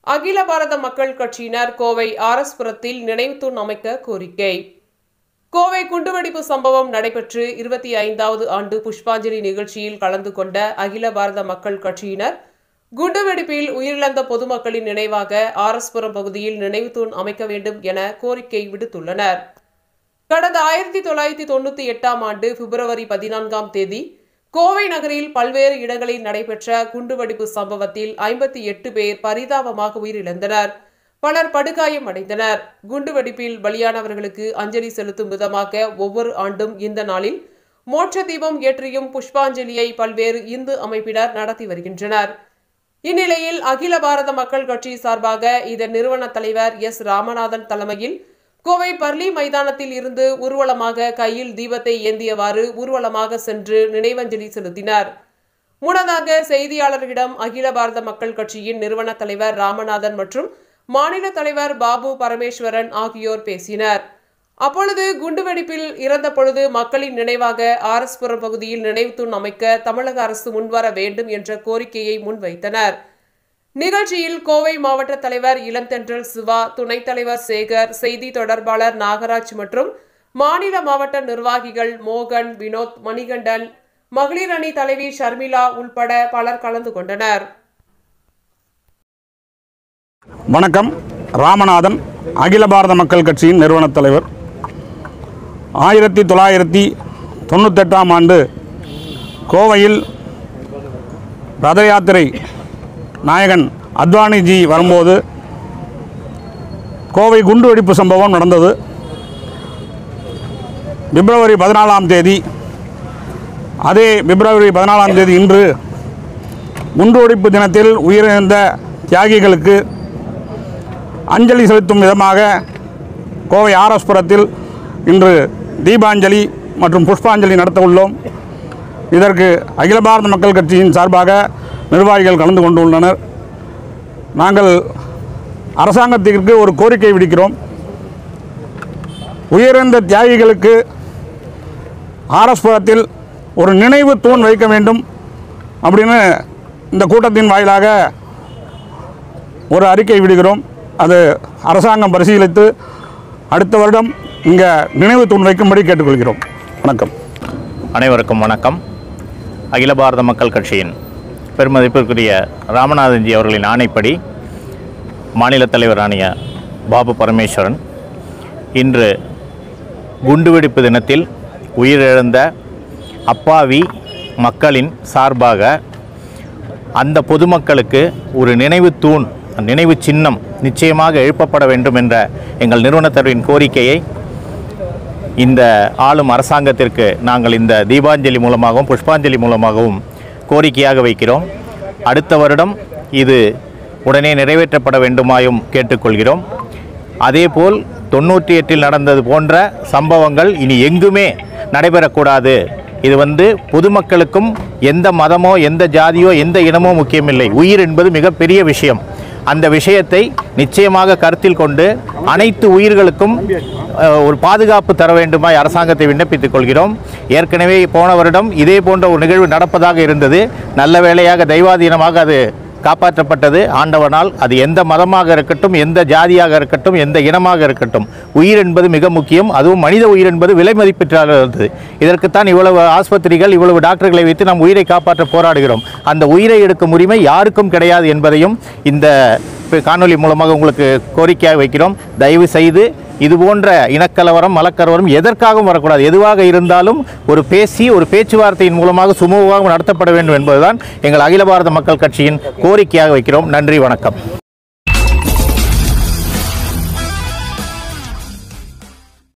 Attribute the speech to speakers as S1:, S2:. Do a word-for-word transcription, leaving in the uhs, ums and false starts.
S1: அகில பாரத மக்கள் கட்சியினர் Kovai R S புரத்தில் நினைவுத்தூண் அமைக்க கோரிக்கை. கோவை குண்டுவெடிப்பு சம்பவம் நடைபெற்று இருபத்தி ஐந்தாவது ஆண்டு புஷ்பாஞ்சலி நிகழ்ச்சியில் கலந்து கொண்ட அகில பாரத மக்கள் கட்சியினர் குண்டுவெடிப்பில் உயிரிழந்த பொதுமக்களின் நினைவாக ஆர் எஸ் புரம் பகுதியில் நினைவுத்தூண் அமைக்க வேண்டும் என கோரிக்கை விடுத்துள்ளனர். கடந்த ஆயிரத்தி தொள்ளாயிரத்தி தொண்ணூத்தி எட்டாம் ஆண்டு பிப்ரவரி பதினான்காம் தேதி கோவை நகரில் பல்வேறு இடங்களில் நடைபெற்ற குண்டுவெடிப்பு சம்பவத்தில் ஐம்பத்தி எட்டு பேர் பரிதாபமாக உயிரிழந்தனர். பலர் படுகாயம் அடைந்தனர். குண்டுவெடிப்பில் பலியானவர்களுக்கு அஞ்சலி செலுத்தும் விதமாக ஒவ்வொரு ஆண்டும் இந்த நாளில் மோட்ச தீபம் ஏற்றியும் புஷ்பாஞ்சலியை பல்வேறு இந்து அமைப்பினர் நடத்தி வருகின்றனர். இந்நிலையில் அகில பாரத மக்கள் கட்சி சார்பாக இதன் நிறுவன தலைவர் எஸ் ராமநாதன் தலைமையில் கோவை பர்லி மைதானத்தில் இருந்து ஊர்வலமாக கையில் தீபத்தை ஏந்தியவாறு ஊர்வலமாக சென்று நினைவஞ்சலி செலுத்தினர். முன்னதாக செய்தியாளர்களிடம் அகில பாரத மக்கள் கட்சியின் நிறுவன தலைவர் ராமநாதன் மற்றும் மாநில தலைவர் பாபு பரமேஸ்வரன் ஆகியோர் பேசினர். அப்பொழுது குண்டுவெடிப்பில் இறந்த பொழுது மக்களின் நினைவாக ஆர் எஸ் புரம் பகுதியில் நினைவுத்தூண் அமைக்க தமிழக அரசு முன்வர வேண்டும் என்ற கோரிக்கையை முன்வைத்தனர். நிகழ்ச்சியில் கோவை மாவட்ட தலைவர் இளந்தென்றல் சிவா, துணைத் தலைவர் சேகர், செய்தி தொடர்பாளர் நாகராஜ் மற்றும் மாநில மாவட்ட நிர்வாகிகள் மோகன், வினோத், மணிகண்டன், மகளிர் அணி தலைவி ஷர்மிளா உள்பட பலர் கலந்து கொண்டனர்.
S2: வணக்கம். ராமநாதன், அகில பாரத மக்கள் கட்சியின் நிறுவன தலைவர். ஆயிரத்தி தொள்ளாயிரத்தி தொண்ணூத்தெட்டாம் ஆண்டு கோவையில் ரத யாத்திரை நாயகன் அத்வானிஜி வரும்போது கோவை குண்டுவெடிப்பு சம்பவம் நடந்தது. பிப்ரவரி பதினாலாம் தேதி அதே பிப்ரவரி பதினாலாம் தேதி இன்று குண்டுவெடிப்பு தினத்தில் உயிரிழந்த தியாகிகளுக்கு அஞ்சலி செலுத்தும் விதமாக கோவை ஆர் எஸ் புரத்தில் இன்று தீபாஞ்சலி மற்றும் புஷ்பாஞ்சலி நடத்த உள்ளோம். இதற்கு அகில பாரத மக்கள் கட்சியின் சார்பாக நிர்வாகிகள் கலந்து கொண்டுள்ளனர். நாங்கள் அரசாங்கத்திற்கு ஒரு கோரிக்கை விடுக்கிறோம். உயிரிழந்த தியாகிகளுக்கு ஆர் எஸ் புரத்தில் ஒரு நினைவு தூண் வைக்க வேண்டும் அப்படின்னு இந்த கூட்டத்தின் வாயிலாக ஒரு அறிக்கை விடுகிறோம். அது அரசாங்கம் பரிசீலித்து அடுத்த வருடம் இங்கே நினைவு தூண் வைக்கும்படி கேட்டுக்கொள்கிறோம். வணக்கம்.
S3: அனைவருக்கும் வணக்கம். அகில பாரத மக்கள் கட்சியின் பெருமதிப்பிற்குரிய ராமநாதன்ஜி அவர்களின் ஆணைப்படி மாநில தலைவரானிய பாபு பரமேஸ்வரன் இன்று குண்டுவெடிப்பு தினத்தில் உயிரிழந்த அப்பாவி மக்களின் சார்பாக அந்த பொதுமக்களுக்கு ஒரு நினைவு தூண், நினைவு சின்னம் நிச்சயமாக எழுப்பப்பட வேண்டும் என்ற எங்கள் நிறுவனத்தின் கோரிக்கையை இந்த ஆளும் அரசாங்கத்திற்கு நாங்கள் இந்த தீபாஞ்சலி மூலமாகவும் புஷ்பாஞ்சலி மூலமாகவும் கோரிக்கையாக வைக்கிறோம். அடுத்த வருடம் இது உடனே நிறைவேற்றப்பட வேண்டுமாயும் கேட்டுக்கொள்கிறோம். அதேபோல் தொண்ணூற்றி எட்டில் நடந்தது போன்ற சம்பவங்கள் இனி எங்குமே நடைபெறக்கூடாது. இது வந்து பொதுமக்களுக்கும் எந்த மதமோ எந்த ஜாதியோ எந்த இனமோ முக்கியமில்லை. உயிர் என்பது மிகப்பெரிய விஷயம். அந்த விஷயத்தை நிச்சயமாக கருத்தில் கொண்டு அனைத்து உயிர்களுக்கும் ஒரு பாதுகாப்பு தர வேண்டுமாய் அரசாங்கத்தை விண்ணப்பித்துக் கொள்கிறோம். ஏற்கனவே போன வருடம் இதே போன்ற ஒரு நிகழ்வு நடப்பதாக இருந்தது. நல்ல வேளையாக தெய்வாதீனமாக அது காப்பாற்றப்பட்டது ஆண்டவனால். அது எந்த மதமாக இருக்கட்டும், எந்த ஜாதியாக இருக்கட்டும், எந்த இனமாக இருக்கட்டும், உயிர் என்பது மிக முக்கியம். அதுவும் மனித உயிர் என்பது விலை மதிப்பற்றது. இதற்குத்தான் இவ்வளவு ஆஸ்பத்திரிகள், இவ்வளவு டாக்டர்களை வைத்து நாம் உயிரை காப்பாற்ற போராடுகிறோம். அந்த உயிரை எடுக்கும் உரிமை யாருக்கும் கிடையாது என்பதையும் இந்த காணொலி மூலமாக உங்களுக்கு கோரிக்கையாக வைக்கிறோம். தயவு செய்து இதுபோன்ற இனக்கலவரம், மலக்கலவரம் எதற்காகவும் வரக்கூடாது. எதுவாக இருந்தாலும் ஒரு பேசி ஒரு பேச்சுவார்த்தையின் மூலமாக சுமூகமாக நடத்தப்பட வேண்டும் என்பதுதான் எங்கள் அகில பாரத மக்கள் கட்சியின் கோரிக்கையாக வைக்கிறோம். நன்றி, வணக்கம்.